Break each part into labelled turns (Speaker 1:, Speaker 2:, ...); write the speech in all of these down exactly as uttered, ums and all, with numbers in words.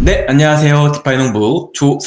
Speaker 1: 네, 안녕하세요. 디파이농부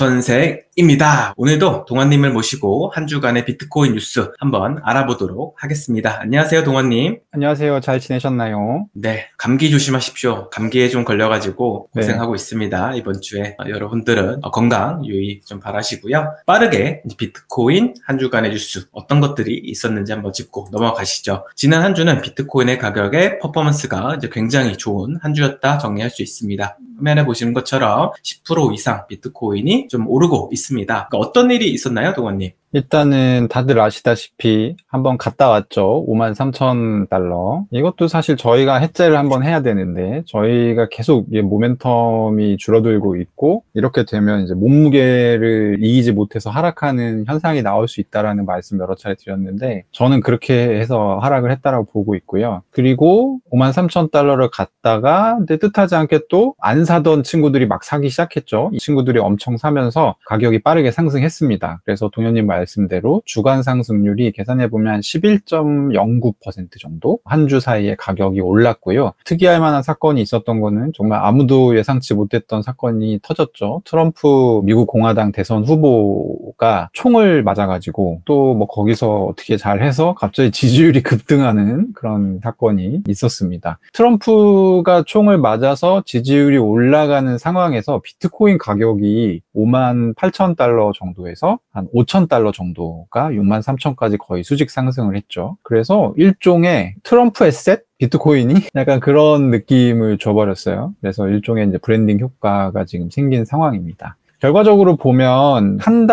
Speaker 1: 조선생입니다. 오늘도 동환님을 모시고 한 주간의 비트코인 뉴스 한번 알아보도록 하겠습니다. 안녕하세요, 동환님.
Speaker 2: 안녕하세요. 잘 지내셨나요?
Speaker 1: 네, 감기 조심하십시오. 감기에 좀 걸려가지고
Speaker 2: 네.
Speaker 1: 고생하고 있습니다. 이번 주에 여러분들은 건강 유의 좀 바라시고요. 빠르게 비트코인 한 주간의 뉴스 어떤 것들이 있었는지 한번 짚고 넘어가시죠. 지난 한 주는 비트코인의 가격의 퍼포먼스가 이제 굉장히 좋은 한 주였다 정리할 수 있습니다. 화면에 보시는 것처럼 십 퍼센트 이상 비트코인이 좀 오르고 있습니다. 그러니까 어떤 일이 있었나요, 동원님?
Speaker 2: 일단은 다들 아시다시피 한번 갔다 왔죠. 오만 삼천 달러. 이것도 사실 저희가 해제를 한번 해야 되는데 저희가 계속 모멘텀이 줄어들고 있고 이렇게 되면 이제 몸무게를 이기지 못해서 하락하는 현상이 나올 수 있다라는 말씀 여러 차례 드렸는데 저는 그렇게 해서 하락을 했다라고 보고 있고요. 그리고 오만 삼천 달러를 갔다가 근데 뜻하지 않게 또 안 사던 친구들이 막 사기 시작했죠. 이 친구들이 엄청 사면서 가격이 빠르게 상승했습니다. 그래서 동현님 말 말씀대로 주간 상승률이 계산해보면 십일 점 영구 퍼센트 정도 한 주 사이에 가격이 올랐고요. 특이할 만한 사건이 있었던 거는 정말 아무도 예상치 못했던 사건이 터졌죠. 트럼프 미국 공화당 대선 후보가 총을 맞아가지고 또 뭐 거기서 어떻게 잘해서 갑자기 지지율이 급등하는 그런 사건이 있었습니다. 트럼프가 총을 맞아서 지지율이 올라가는 상황에서 비트코인 가격이 오만 팔천 달러 정도에서 한 오천 달러 정도가 육만 삼천까지 거의 수직 상승을 했죠. 그래서 일종의 트럼프 에셋? 비트코인이 약간 그런 느낌을 줘버렸어요. 그래서 일종의 이제 브랜딩 효과가 지금 생긴 상황입니다. 결과적으로 보면 한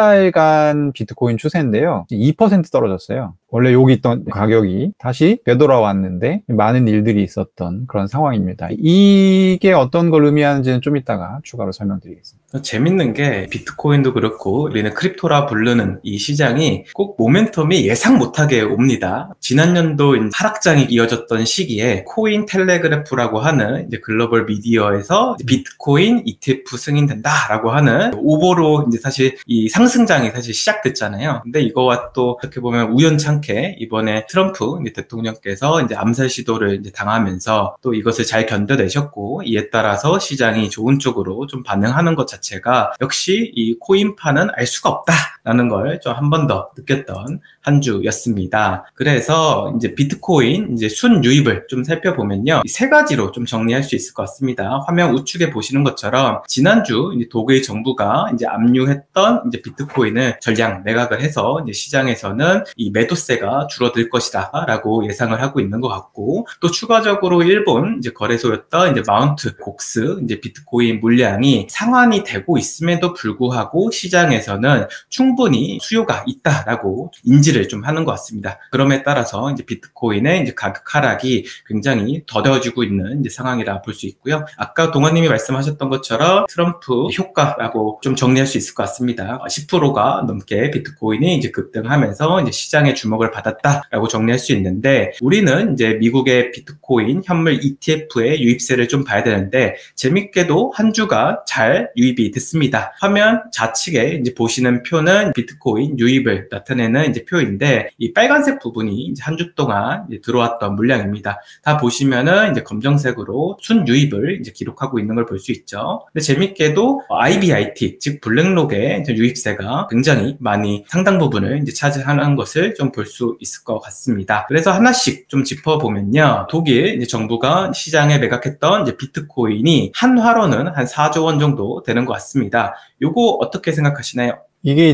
Speaker 2: 달간 비트코인 추세인데요. 이 퍼센트 떨어졌어요. 원래 여기 있던 가격이 다시 되돌아왔는데 많은 일들이 있었던 그런 상황입니다. 이게 어떤 걸 의미하는지는 좀 이따가 추가로 설명드리겠습니다.
Speaker 1: 재밌는 게 비트코인도 그렇고 우리는 크립토라 부르는 이 시장이 꼭 모멘텀이 예상 못하게 옵니다. 지난 연도 하락장이 이어졌던 시기에 코인 텔레그래프라고 하는 이제 글로벌 미디어에서 비트코인 이티에프 승인된다라고 하는 오보로 이제 사실 이 상승장이 사실 시작됐잖아요. 근데 이거와 또 어떻게 보면 우연찮게 이번에 트럼프 이제 대통령께서 이제 암살 시도를 이제 당하면서 또 이것을 잘 견뎌내셨고 이에 따라서 시장이 좋은 쪽으로 좀 반응하는 것 자체가 역시 이 코인파는 알 수가 없다라는 걸 좀 한 번 더 느꼈던 한 주였습니다. 그래서 이제 비트코인 이제 순유입을 좀 살펴보면요. 세 가지로 좀 정리할 수 있을 것 같습니다. 화면 우측에 보시는 것처럼 지난주 이제 독일 정부가 이제 압류했던 이제 비트코인을 전량 매각을 해서 이제 시장에서는 이 매도세가 줄어들 것이다 라고 예상을 하고 있는 것 같고 또 추가적으로 일본 이제 거래소였던 이제 마운트 곡스 이제 비트코인 물량이 상환이 되고 있음에도 불구하고 시장에서는 충분히 수요가 있다라고 인지를 좀 하는 것 같습니다. 그럼에 따라서 이제 비트코인의 이제 가격 하락이 굉장히 더뎌지고 있는 이제 상황이라 볼 수 있고요. 아까 동원님이 말씀하셨던 것처럼 트럼프 효과라고 좀 정리할 수 있을 것 같습니다. 십 퍼센트가 넘게 비트코인이 이제 급등하면서 이제 시장의 주목을 받았다라고 정리할 수 있는데 우리는 이제 미국의 비트코인 현물 이티에프의 유입세를 좀 봐야 되는데 재밌게도 한 주가 잘 유입이 됐습니다. 화면 좌측에 이제 보시는 표는 비트코인 유입을 나타내는 이제 표인데 이 빨간색 부분이 이제 한 주 동안 이제 들어왔던 물량입니다. 다 보시면은 이제 검정색으로 순 유입을 이제 기록하고 있는 걸 볼 수 있죠. 근데 재밌게도 아이비아이티 즉 블랙록의 유입세가 굉장히 많이 상당 부분을 이제 차지하는 것을 좀 볼 수 있을 것 같습니다. 그래서 하나씩 좀 짚어보면요. 독일 이제 정부가 시장에 매각했던 이제 비트코인이 한화로는 한 사조 원 정도 되는 것 같습니다. 요거 어떻게 생각하시나요?
Speaker 2: 이게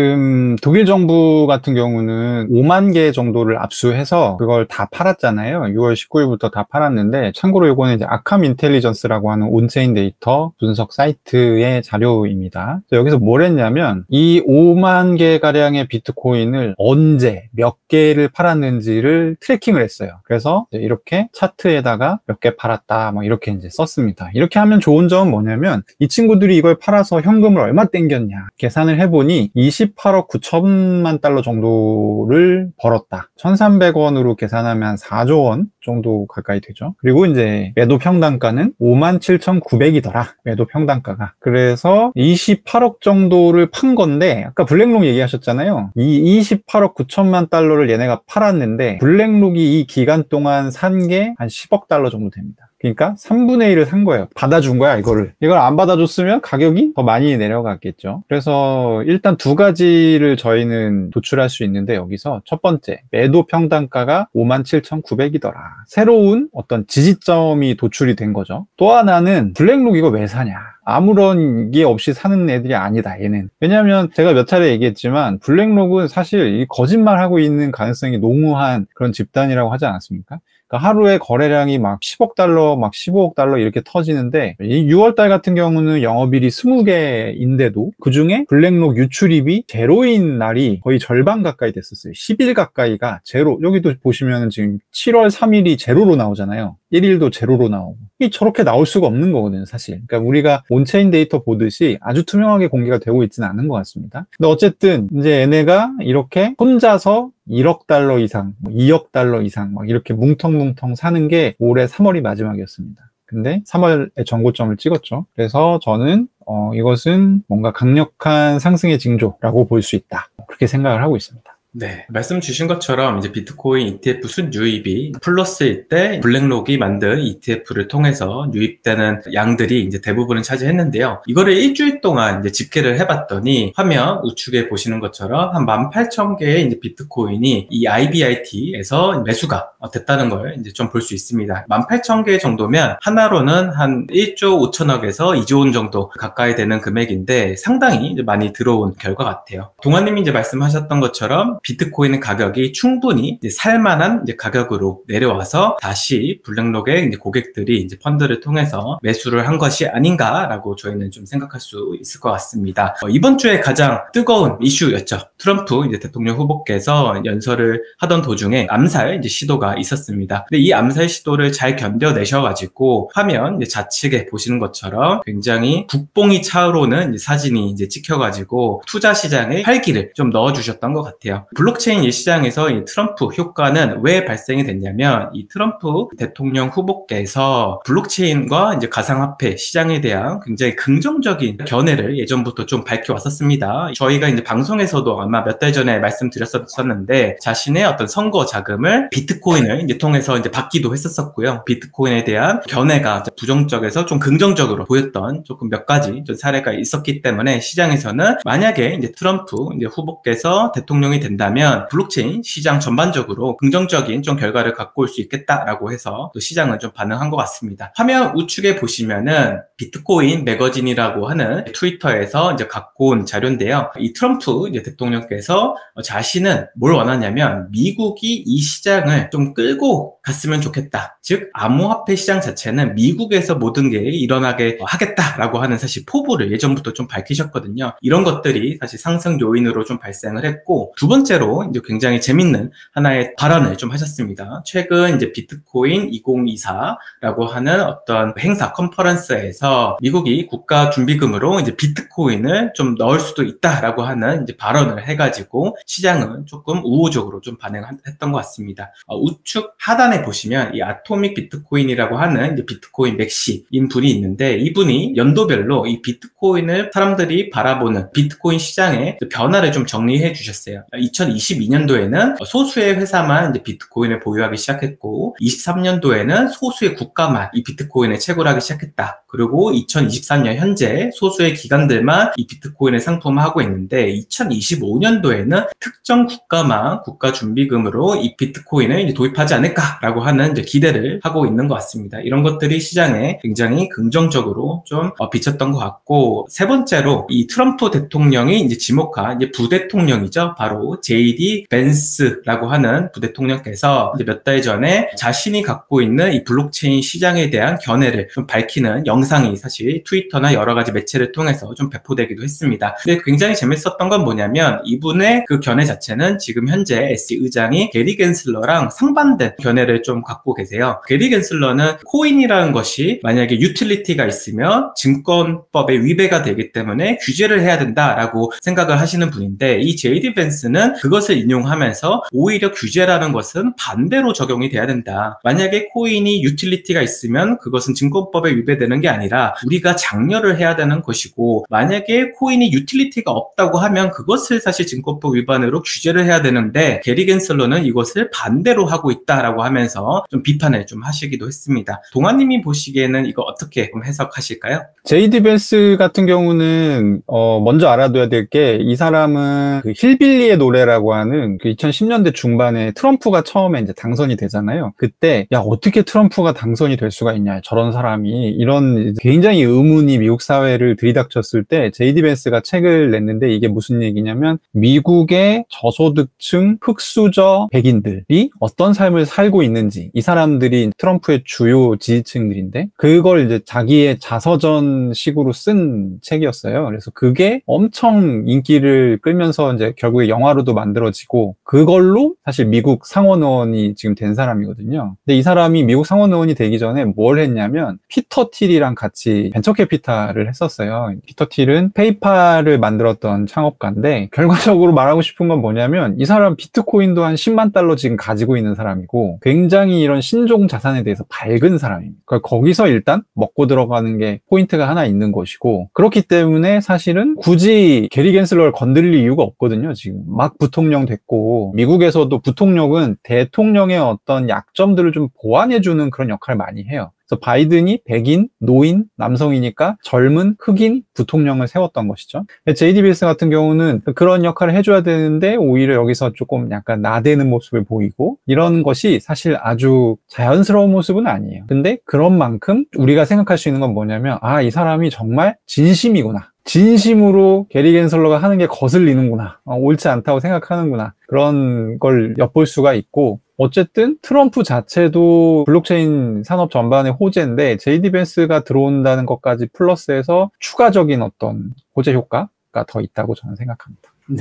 Speaker 2: 지금 독일 정부 같은 경우는 오만 개 정도를 압수해서 그걸 다 팔았잖아요. 유월 십구일부터 다 팔았는데 참고로 이거는 이제 아캄 인텔리전스라고 하는 온체인 데이터 분석 사이트의 자료입니다. 여기서 뭘 했냐면 이 오만 개 가량의 비트코인을 언제 몇 개를 팔았는지를 트래킹을 했어요. 그래서 이렇게 차트에다가 몇 개 팔았다 뭐 이렇게 이제 썼습니다. 이렇게 하면 좋은 점은 뭐냐면 이 친구들이 이걸 팔아서 현금을 얼마 땡겼냐 계산을 해보면 보니 이십팔억 구천만 달러 정도를 벌었다. 천삼백 원으로 계산하면 사조 원 정도 가까이 되죠. 그리고 이제 매도 평단가는 오만 칠천구백이더라. 매도 평단가가. 그래서 이십팔억 정도를 판 건데 아까 블랙록 얘기하셨잖아요. 이 이십팔억 구천만 달러를 얘네가 팔았는데 블랙록이 이 기간 동안 산 게 한 십억 달러 정도 됩니다. 그러니까 삼분의 일을 산 거예요. 받아준 거야, 이거를. 이걸 안 받아줬으면 가격이 더 많이 내려갔겠죠. 그래서 일단 두 가지를 저희는 도출할 수 있는데 여기서 첫 번째, 매도 평단가가 오만 칠천구백이더라. 새로운 어떤 지지점이 도출이 된 거죠. 또 하나는 블랙록 이거 왜 사냐. 아무런 게 없이 사는 애들이 아니다, 얘는. 왜냐하면 제가 몇 차례 얘기했지만 블랙록은 사실 이 거짓말하고 있는 가능성이 농후한 그런 집단이라고 하지 않았습니까? 그러니까 하루에 거래량이 막 십억 달러, 막 십오억 달러 이렇게 터지는데 이 유월달 같은 경우는 영업일이 스무 개인데도 그중에 블랙록 유출입이 제로인 날이 거의 절반 가까이 됐었어요. 십 일 가까이가 제로. 여기도 보시면 지금 칠월 삼일이 제로로 나오잖아요. 일 일도 제로로 나오고. 이 저렇게 나올 수가 없는 거거든요, 사실. 그러니까 우리가 온체인 데이터 보듯이 아주 투명하게 공개가 되고 있지는 않은 것 같습니다. 근데 어쨌든 이제 얘네가 이렇게 혼자서 일억 달러 이상, 이억 달러 이상 막 이렇게 뭉텅뭉텅 사는 게 올해 삼월이 마지막이었습니다. 근데 삼월에 전고점을 찍었죠. 그래서 저는 어, 이것은 뭔가 강력한 상승의 징조라고 볼 수 있다. 그렇게 생각을 하고 있습니다.
Speaker 1: 네, 말씀 주신 것처럼 이제 비트코인 이티에프 순유입이 플러스일 때 블랙록이 만든 이티에프를 통해서 유입되는 양들이 이제 대부분을 차지했는데요. 이거를 일주일 동안 이제 집계를 해봤더니 화면 우측에 보시는 것처럼 한 만 팔천 개의 이제 비트코인이 이 아이비아이티에서 매수가 됐다는 걸 이제 좀 볼 수 있습니다. 만 팔천 개 정도면 하나로는 한 일조 오천억에서 이조 원 정도 가까이 되는 금액인데 상당히 이제 많이 들어온 결과 같아요. 동아님이 이제 말씀하셨던 것처럼 비트코인 가격이 충분히 이제 살만한 이제 가격으로 내려와서 다시 블랙록의 이제 고객들이 이제 펀드를 통해서 매수를 한 것이 아닌가라고 저희는 좀 생각할 수 있을 것 같습니다. 어, 이번 주에 가장 뜨거운 이슈였죠. 트럼프 이제 대통령 후보께서 연설을 하던 도중에 암살 이제 시도가 있었습니다. 근데 이 암살 시도를 잘 견뎌내셔가지고 화면 이제 좌측에 보시는 것처럼 굉장히 국뽕이 차오르는 이제 사진이 이제 찍혀가지고 투자 시장에 활기를 좀 넣어주셨던 것 같아요. 블록체인 시장에서 이 트럼프 효과는 왜 발생이 됐냐면 이 트럼프 대통령 후보께서 블록체인과 이제 가상화폐 시장에 대한 굉장히 긍정적인 견해를 예전부터 좀 밝혀왔었습니다. 저희가 이제 방송에서도 아마 몇 달 전에 말씀드렸었는데 자신의 어떤 선거 자금을 비트코인을 이제 통해서 이제 받기도 했었었고요. 비트코인에 대한 견해가 부정적에서 좀 긍정적으로 보였던 조금 몇 가지 좀 사례가 있었기 때문에 시장에서는 만약에 이제 트럼프 이제 후보께서 대통령이 된다면 블록체인 시장 전반적으로 긍정적인 좀 결과를 갖고 올 수 있겠다라고 해서 또 시장은 좀 반응한 것 같습니다. 화면 우측에 보시면은 비트코인 매거진이라고 하는 트위터에서 이제 갖고 온 자료인데요. 이 트럼프 이제 대통령께서 자신은 뭘 원하냐면 미국이 이 시장을 좀 끌고 갔으면 좋겠다. 즉 암호화폐 시장 자체는 미국에서 모든 게 일어나게 하겠다라고 하는 사실 포부를 예전부터 좀 밝히셨거든요. 이런 것들이 사실 상승 요인으로 좀 발생을 했고 두 번째로 이제 굉장히 재밌는 하나의 발언을 좀 하셨습니다. 최근 이제 비트코인 이천이십사라고 하는 어떤 행사 컨퍼런스에서 미국이 국가 준비금으로 이제 비트코인을 좀 넣을 수도 있다라고 하는 이제 발언을 해가지고 시장은 조금 우호적으로 좀 반응했던 것 같습니다. 어, 우측 하단에 보시면 이 아토믹 비트코인이라고 하는 이제 비트코인 맥시인 분이 있는데 이분이 연도별로 이 비트코인을 사람들이 바라보는 비트코인 시장의 변화를 좀 정리해 주셨어요. 이천이십이 년도에는 소수의 회사만 이제 비트코인을 보유하기 시작했고 이십삼 년도에는 소수의 국가만 이 비트코인을 채굴하기 시작했다. 그리고 이천이십삼 년 현재 소수의 기관들만 이 비트코인을 상품화하고 있는데 이천이십오 년도에는 특정 국가만 국가 준비금으로 이 비트코인을 이제 도입하지 않을까라고 하는 이제 기대를 하고 있는 것 같습니다. 이런 것들이 시장에 굉장히 긍정적으로 좀 비쳤던 것 같고 세 번째로 이 트럼프 대통령이 이제 지목한 이제 부대통령이죠. 바로 제이디 벤스라고 하는 부대통령께서 이제 몇 달 전에 자신이 갖고 있는 이 블록체인 시장에 대한 견해를 좀 밝히는 영상 영상이 사실 트위터나 여러 가지 매체를 통해서 좀 배포되기도 했습니다. 근데 굉장히 재밌었던 건 뭐냐면 이분의 그 견해 자체는 지금 현재 에스이 의장이 게리 겐슬러랑 상반된 견해를 좀 갖고 계세요. 게리 겐슬러는 코인이라는 것이 만약에 유틸리티가 있으면 증권법에 위배가 되기 때문에 규제를 해야 된다라고 생각을 하시는 분인데, 이 제이디 벤스는 그것을 인용하면서 오히려 규제라는 것은 반대로 적용이 돼야 된다. 만약에 코인이 유틸리티가 있으면 그것은 증권법에 위배되는 게 아니라 우리가 장려를 해야 되는 것이고, 만약에 코인이 유틸리티가 없다고 하면 그것을 사실 증권법 위반으로 규제를 해야 되는데 게리 겐슬러는 이것을 반대로 하고 있다라고 하면서 좀 비판을 좀 하시기도 했습니다. 동아님이 보시기에는 이거 어떻게 좀 해석하실까요?
Speaker 2: 제이디 벤스 같은 경우는 어 먼저 알아둬야 될 게, 이 사람은 그 힐빌리의 노래라고 하는 그 이천십 년대 중반에 트럼프가 처음에 이제 당선이 되잖아요. 그때 야 어떻게 트럼프가 당선이 될 수가 있냐, 저런 사람이, 이런 굉장히 의문이 미국 사회를 들이닥쳤을 때 제이디 벤스가 책을 냈는데, 이게 무슨 얘기냐면 미국의 저소득층 흑수저 백인들이 어떤 삶을 살고 있는지, 이 사람들이 트럼프의 주요 지지층들인데 그걸 이제 자기의 자서전 식으로 쓴 책이었어요. 그래서 그게 엄청 인기를 끌면서 이제 결국에 영화로도 만들어지고, 그걸로 사실 미국 상원의원이 지금 된 사람이거든요. 근데 이 사람이 미국 상원의원이 되기 전에 뭘 했냐면 피터 틸이랑 같이 벤처캐피탈을 했었어요. 피터 틸은 페이팔을 만들었던 창업가인데, 결과적으로 말하고 싶은 건 뭐냐면 이 사람 비트코인도 한 십만 달러 지금 가지고 있는 사람이고, 굉장히 이런 신종 자산에 대해서 밝은 사람입니다. 그러니까 거기서 일단 먹고 들어가는 게 포인트가 하나 있는 것이고, 그렇기 때문에 사실은 굳이 게리 겐슬러를 건드릴 이유가 없거든요. 지금 막 부통령 됐고, 미국에서도 부통령은 대통령의 어떤 약점들을 좀 보완해주는 그런 역할을 많이 해요. 그래서 바이든이 백인, 노인, 남성이니까 젊은 흑인 부통령을 세웠던 것이죠. 제이디 벤스 같은 경우는 그런 역할을 해줘야 되는데 오히려 여기서 조금 약간 나대는 모습을 보이고, 이런 것이 사실 아주 자연스러운 모습은 아니에요. 근데 그런 만큼 우리가 생각할 수 있는 건 뭐냐면, 아, 이 사람이 정말 진심이구나, 진심으로 게리 겐슬러가 하는 게 거슬리는구나, 어, 옳지 않다고 생각하는구나, 그런 걸 엿볼 수가 있고, 어쨌든 트럼프 자체도 블록체인 산업 전반의 호재인데 제이디 벤스가 들어온다는 것까지 플러스해서 추가적인 어떤 호재 효과가 더 있다고 저는 생각합니다.
Speaker 1: 네.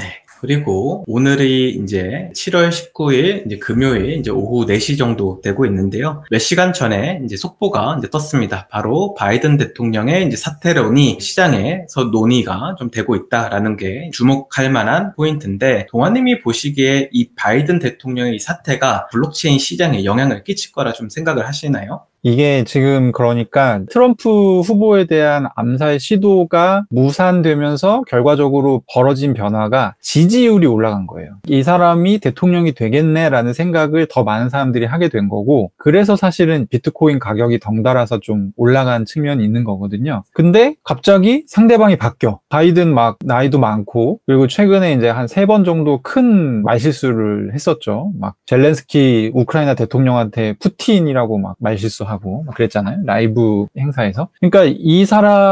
Speaker 1: 그리고 오늘이 이제 칠월 십구일 이제 금요일 이제 오후 네 시 정도 되고 있는데요. 몇 시간 전에 이제 속보가 이제 떴습니다. 바로 바이든 대통령의 이제 사퇴론이 시장에서 논의가 좀 되고 있다라는 게 주목할 만한 포인트인데, 동아님이 보시기에 이 바이든 대통령의 이 사퇴가 블록체인 시장에 영향을 끼칠 거라 좀 생각을 하시나요?
Speaker 2: 이게 지금 그러니까 트럼프 후보에 대한 암살 시도가 무산되면서 결과적으로 벌어진 변화가 지지율이 올라간 거예요. 이 사람이 대통령이 되겠네라는 생각을 더 많은 사람들이 하게 된 거고, 그래서 사실은 비트코인 가격이 덩달아서 좀 올라간 측면이 있는 거거든요. 근데 갑자기 상대방이 바뀌어. 바이든 막 나이도 많고, 그리고 최근에 이제 한 세 번 정도 큰 말실수를 했었죠. 막 젤렌스키 우크라이나 대통령한테 푸틴이라고 막 말실수하고 하고 그랬잖아요. 라이브 행사에서. 그러니까 이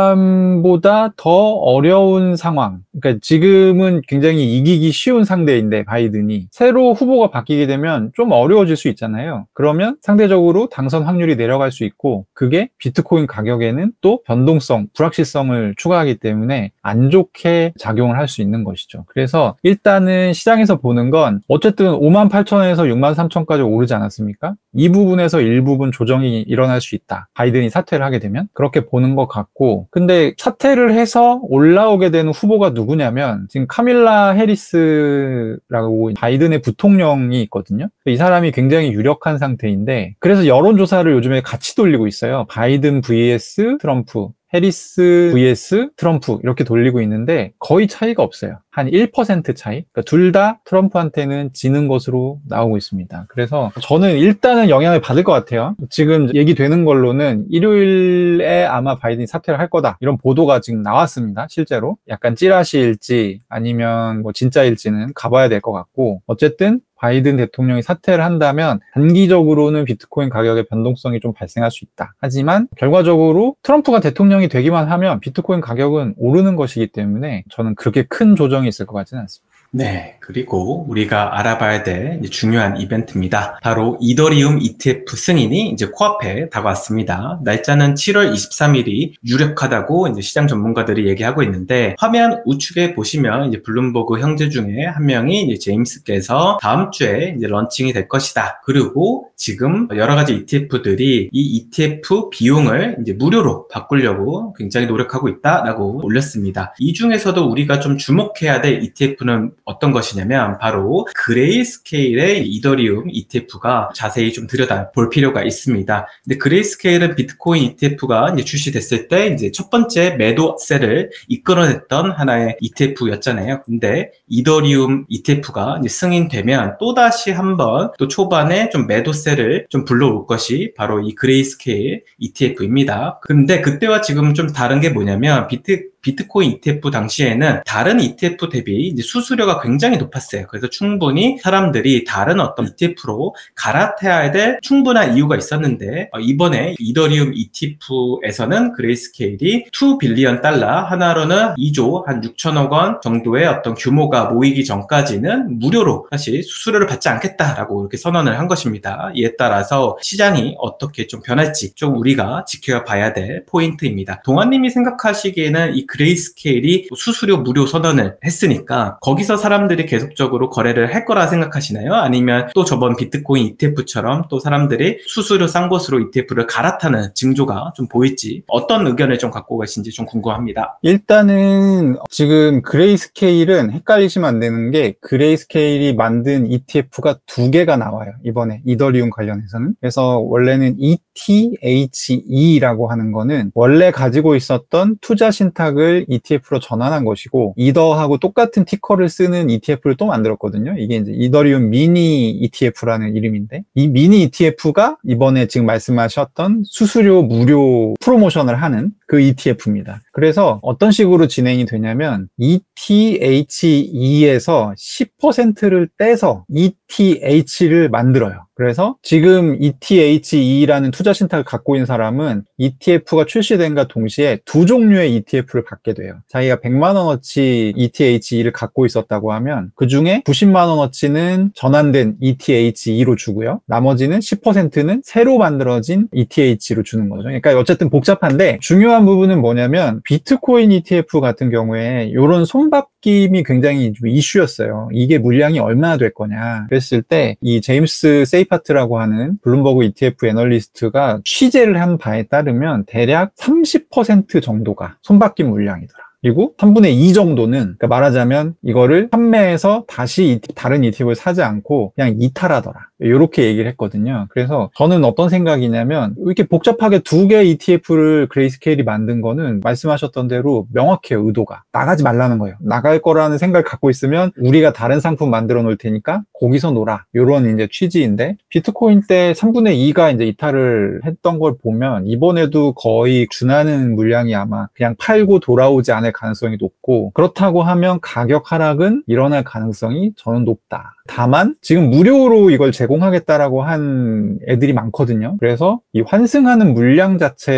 Speaker 2: 사람보다 더 어려운 상황. 그러니까 지금은 굉장히 이기기 쉬운 상대인데 바이든이 새로 후보가 바뀌게 되면 좀 어려워질 수 있잖아요. 그러면 상대적으로 당선 확률이 내려갈 수 있고, 그게 비트코인 가격에는 또 변동성, 불확실성을 추가하기 때문에 안 좋게 작용을 할 수 있는 것이죠. 그래서 일단은 시장에서 보는 건 어쨌든 오만 팔천에서 육만 삼천까지 오르지 않았습니까? 이 부분에서 일부분 조정이 일어날 수 있다. 바이든이 사퇴를 하게 되면 그렇게 보는 것 같고, 근데 사퇴를 해서 올라오게 되는 후보가 누구냐면 지금 카밀라 해리스라고 바이든의 부통령이 있거든요. 이 사람이 굉장히 유력한 상태인데, 그래서 여론조사를 요즘에 같이 돌리고 있어요. 바이든 vs 트럼프, 해리스 vs 트럼프 이렇게 돌리고 있는데 거의 차이가 없어요. 한 일 퍼센트 차이. 그러니까 둘 다 트럼프한테는 지는 것으로 나오고 있습니다. 그래서 저는 일단은 영향을 받을 것 같아요. 지금 얘기되는 걸로는 일요일에 아마 바이든이 사퇴를 할 거다, 이런 보도가 지금 나왔습니다. 실제로 약간 찌라시일지 아니면 뭐 진짜일지는 가봐야 될 것 같고, 어쨌든 바이든 대통령이 사퇴를 한다면 단기적으로는 비트코인 가격의 변동성이 좀 발생할 수 있다. 하지만 결과적으로 트럼프가 대통령이 되기만 하면 비트코인 가격은 오르는 것이기 때문에 저는 그렇게 큰 조정이 있을 것 같지는 않습니다.
Speaker 1: 네, 그리고 우리가 알아봐야 될 이제 중요한 이벤트입니다. 바로 이더리움 이티에프 승인이 이제 코앞에 다가왔습니다. 날짜는 칠월 이십삼일이 유력하다고 이제 시장 전문가들이 얘기하고 있는데, 화면 우측에 보시면 이제 블룸버그 형제 중에 한 명이 이제 제임스께서 다음 주에 이제 런칭이 될 것이다. 그리고 지금 여러 가지 이티에프들이 이 이티에프 비용을 이제 무료로 바꾸려고 굉장히 노력하고 있다라고 올렸습니다. 이 중에서도 우리가 좀 주목해야 될 이티에프는 어떤 것이냐면 바로 그레이스케일의 이더리움 이티에프가 자세히 좀 들여다볼 필요가 있습니다. 근데 그레이스케일은 비트코인 이티에프가 이제 출시됐을 때 이제 첫 번째 매도세를 이끌어냈던 하나의 이티에프였잖아요. 근데 이더리움 이티에프가 이제 승인되면 또다시 한번 또 초반에 좀 매도세를 좀 불러올 것이 바로 이 그레이스케일 이티에프입니다. 근데 그때와 지금 좀 다른 게 뭐냐면 비트 비트코인 이티에프 당시에는 다른 이티에프 대비 이제 수수료가 굉장히 높았어요. 그래서 충분히 사람들이 다른 어떤 이티에프로 갈아타야 될 충분한 이유가 있었는데, 어, 이번에 이더리움 이티에프에서는 그레이스케일이 이 빌리언 달러, 하나로는 이조 한 육천억 원 정도의 어떤 규모가 모이기 전까지는 무료로 사실 수수료를 받지 않겠다라고 이렇게 선언을 한 것입니다. 이에 따라서 시장이 어떻게 좀 변할지 좀 우리가 지켜봐야 될 포인트입니다. 동아님이 생각하시기에는 이 그레이스케일이 수수료 무료 선언을 했으니까 거기서 사람들이 계속적으로 거래를 할 거라 생각하시나요? 아니면 또 저번 비트코인 이티에프처럼 또 사람들이 수수료 싼 곳으로 이티에프를 갈아타는 징조가 좀 보일지, 어떤 의견을 좀 갖고 계신지 좀 궁금합니다.
Speaker 2: 일단은 지금 그레이스케일은 헷갈리시면 안 되는 게, 그레이스케일이 만든 이티에프가 두 개가 나와요, 이번에 이더리움 관련해서는. 그래서 원래는 이티에이치이라고 하는 거는 원래 가지고 있었던 투자 신탁을 이티에프로 전환한 것이고, 이더하고 똑같은 티커를 쓰는 이티에프를 또 만들었거든요. 이게 이제 이더리움 미니 이티에프라는 이름인데, 이 미니 이티에프가 이번에 지금 말씀하셨던 수수료 무료 프로모션을 하는 그 이티에프입니다. 그래서 어떤 식으로 진행이 되냐면 이티에이치이에서 십 퍼센트를 떼서 이티에이치를 만들어요. 그래서 지금 이티에이치이라는 투자 신탁을 갖고 있는 사람은 이티에프가 출시된과 동시에 두 종류의 이티에프를 갖게 돼요. 자기가 백만 원어치 이티에이치이를 갖고 있었다고 하면 그 중에 구십만 원어치는 전환된 이티에이치이로 주고요. 나머지는 십 퍼센트는 새로 만들어진 이티에이치로 주는 거죠. 그러니까 어쨌든 복잡한데, 중요한 부분은 뭐냐면 비트코인 이티에프 같은 경우에 이런 손바뀜이 굉장히 좀 이슈였어요. 이게 물량이 얼마나 될 거냐 그랬을 때, 이 제임스 세이파트라고 하는 블룸버그 이티에프 애널리스트가 취재를 한 바에 따르면 대략 삼십 퍼센트 정도가 손바뀜 물량이더라. 그리고 삼분의 이 정도는, 그러니까 말하자면 이거를 판매해서 다시 다른 이티에프를 사지 않고 그냥 이탈하더라, 이렇게 얘기를 했거든요. 그래서 저는 어떤 생각이냐면, 이렇게 복잡하게 두 개의 이티에프를 그레이스케일이 만든 거는 말씀하셨던 대로 명확해요. 의도가 나가지 말라는 거예요. 나갈 거라는 생각을 갖고 있으면 우리가 다른 상품 만들어 놓을 테니까 거기서 놀아, 이런 이제 취지인데, 비트코인 때 삼분의 이가 이제 이탈을 했던 걸 보면 이번에도 거의 준하는 물량이 아마 그냥 팔고 돌아오지 않을 가능성이 높고, 그렇다고 하면 가격 하락은 일어날 가능성이 저는 높다. 다만 지금 무료로 이걸 제공하겠다라고 한 애들이 많거든요. 그래서 이 환승하는 물량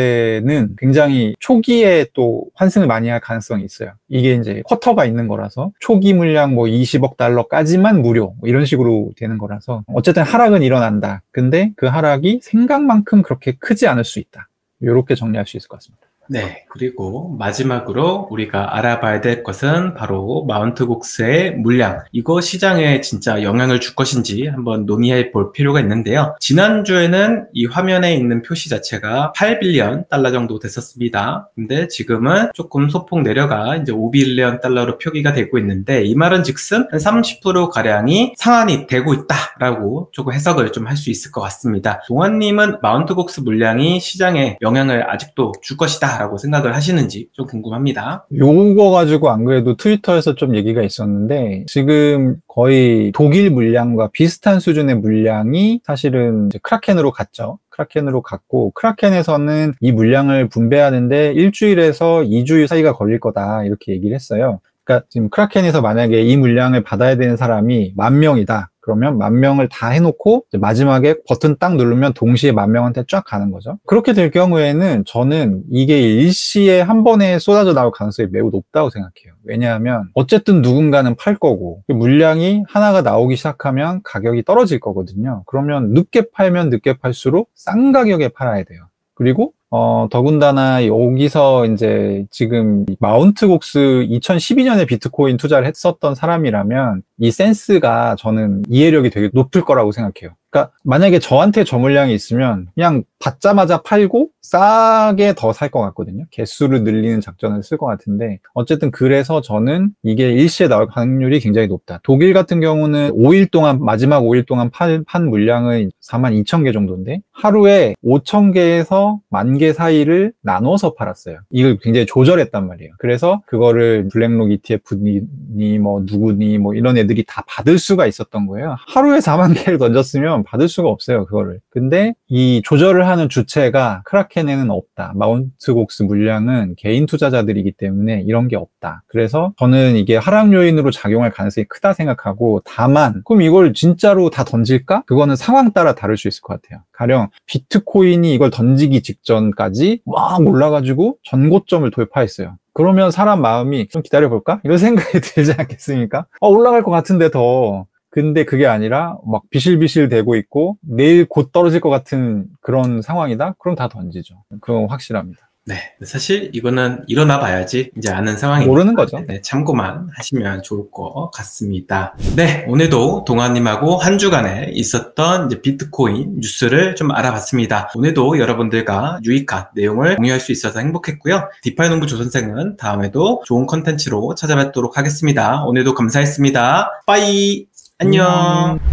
Speaker 2: 자체는 굉장히 초기에 또 환승을 많이 할 가능성이 있어요. 이게 이제 쿼터가 있는 거라서 초기 물량 뭐 이십억 달러까지만 무료, 뭐 이런 식으로 되는 거라서 어쨌든 하락은 일어난다. 근데 그 하락이 생각만큼 그렇게 크지 않을 수 있다. 이렇게 정리할 수 있을 것 같습니다.
Speaker 1: 네, 그리고 마지막으로 우리가 알아봐야 될 것은 바로 마운트 곡스의 물량. 이거 시장에 진짜 영향을 줄 것인지 한번 논의해 볼 필요가 있는데요. 지난주에는 이 화면에 있는 표시 자체가 팔 빌리언 달러 정도 됐었습니다. 근데 지금은 조금 소폭 내려가 이제 오 빌리언 달러로 표기가 되고 있는데, 이 말은 즉슨 한 삼십 퍼센트 가량이 상한이 되고 있다라고 조금 해석을 좀 할 수 있을 것 같습니다. 동환님은 마운트 곡스 물량이 시장에 영향을 아직도 줄 것이다 라고 생각을 하시는지 좀 궁금합니다.
Speaker 2: 요거 가지고 안 그래도 트위터에서 좀 얘기가 있었는데, 지금 거의 독일 물량과 비슷한 수준의 물량이 사실은 이제 크라켄으로 갔죠. 크라켄으로 갔고, 크라켄에서는 이 물량을 분배하는데 일주일에서 이 주 사이가 걸릴 거다, 이렇게 얘기를 했어요. 그러니까 지금 크라켄에서 만약에 이 물량을 받아야 되는 사람이 만 명이다. 그러면 만 명을 다 해놓고 이제 마지막에 버튼 딱 누르면 동시에 만 명한테 쫙 가는 거죠. 그렇게 될 경우에는 저는 이게 일시에 한 번에 쏟아져 나올 가능성이 매우 높다고 생각해요. 왜냐하면 어쨌든 누군가는 팔 거고 물량이 하나가 나오기 시작하면 가격이 떨어질 거거든요. 그러면 늦게 팔면 늦게 팔수록 싼 가격에 팔아야 돼요. 그리고 어, 더군다나 여기서 이제 지금 마운트곡스 이천십이 년에 비트코인 투자를 했었던 사람이라면 이 센스가 저는 이해력이 되게 높을 거라고 생각해요. 그러니까 만약에 저한테 저 물량이 있으면 그냥 받자마자 팔고 싸게 더 살 것 같거든요. 개수를 늘리는 작전을 쓸 것 같은데 어쨌든 그래서 저는 이게 일시에 나올 확률이 굉장히 높다. 독일 같은 경우는 오 일 동안 마지막 오 일 동안 팔, 판 물량은 사만 이천 개 정도인데 하루에 오천 개에서 만 개 사이를 나눠서 팔았어요. 이걸 굉장히 조절했단 말이에요. 그래서 그거를 블랙록 이티에프니 뭐 누구니 뭐 이런 애들이 다 받을 수가 있었던 거예요. 하루에 사만 개를 던졌으면 받을 수가 없어요, 그거를. 근데 이 조절을 하는 주체가 크라켄에는 없다. 마운트곡스 물량은 개인 투자자들이기 때문에 이런 게 없다. 그래서 저는 이게 하락 요인으로 작용할 가능성이 크다 생각하고, 다만 그럼 이걸 진짜로 다 던질까? 그거는 상황 따라 다를 수 있을 것 같아요. 가령 비트코인이 이걸 던지기 직전까지 막 올라가지고 전고점을 돌파했어요. 그러면 사람 마음이 좀 기다려볼까? 이런 생각이 들지 않겠습니까? 어, 올라갈 것 같은데 더. 근데 그게 아니라 막 비실비실 되고 있고 내일 곧 떨어질 것 같은 그런 상황이다? 그럼 다 던지죠. 그건 확실합니다.
Speaker 1: 네, 사실 이거는 일어나 봐야지 이제 아는 상황이니까
Speaker 2: 모르는 거죠.
Speaker 1: 네, 참고만 하시면 좋을 것 같습니다. 네, 오늘도 동아님하고 한 주간에 있었던 이제 비트코인 뉴스를 좀 알아봤습니다. 오늘도 여러분들과 유익한 내용을 공유할 수 있어서 행복했고요. 디파이 농부 조선생은 다음에도 좋은 컨텐츠로 찾아뵙도록 하겠습니다. 오늘도 감사했습니다. 빠이! 안녕!